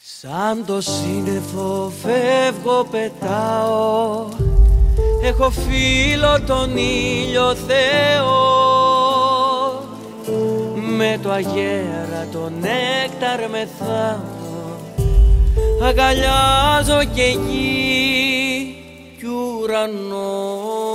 Σαν το σύννεφο φεύγω, πετάω, έχω φίλο τον ήλιο Θεό. Με το αγέρα το νέκταρ μεθάω, αγκαλιάζω και γη κι ουρανό.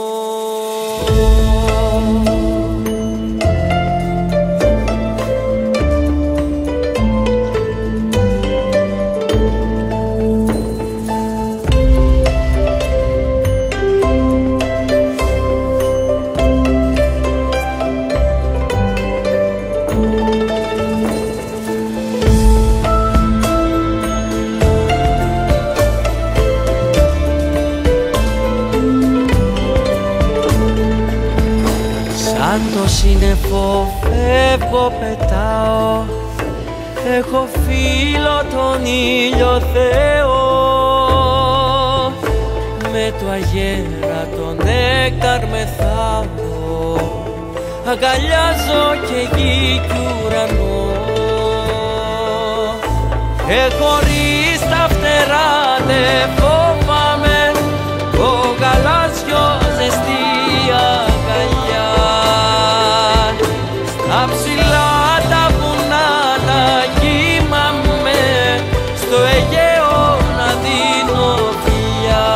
Σαν το σύννεφο φεύγω, πετάω, έχω φίλο τον ήλιο Θεό. Με το αγέρα το νέκταρ μεθάω, αγκαλιάζω και γη κι ουρανό. Χωρίς τα φτερά δεν φοβάμαι, το γαλάζιο ζεστή αγκαλιά. Στα ψηλά τα βουνά να κοιμάμαι, στο Αιγαίο να δίνω φιλιά.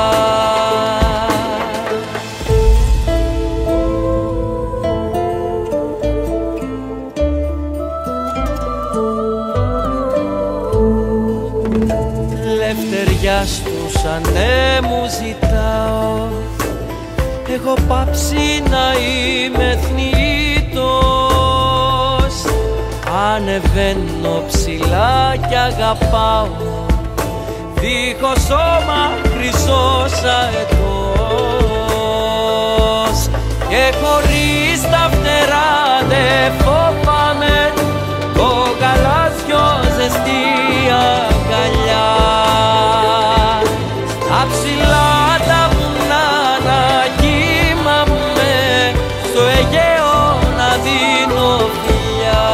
Λευτεριά στους ανέμους ζητάω, έχω πάψει να είμαι θνητός. Ανεβαίνω ψηλά κι αγαπάω, δίχως σώμα χρυσός αετός. Και χωρίς τα φτερά δεν φοβάμαι, το γαλάζιο ζεστή αγκαλιά. Στα ψηλά τα βουνά να κοιμάμαι, στο Αιγαίο να δίνω φιλιά.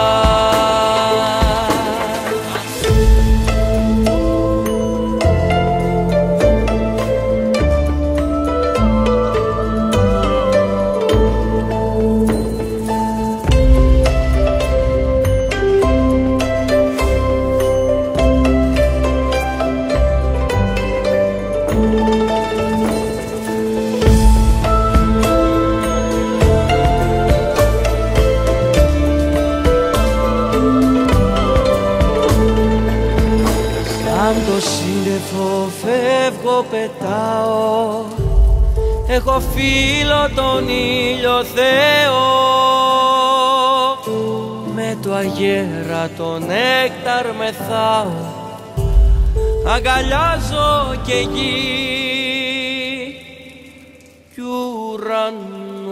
Σαν το σύννεφο φεύγω, πετάω, έχω φίλο τον ήλιο Θεό. Με το αγέρα το νέκταρ μεθάω, αγκαλιάζω και γη κι ουρανό.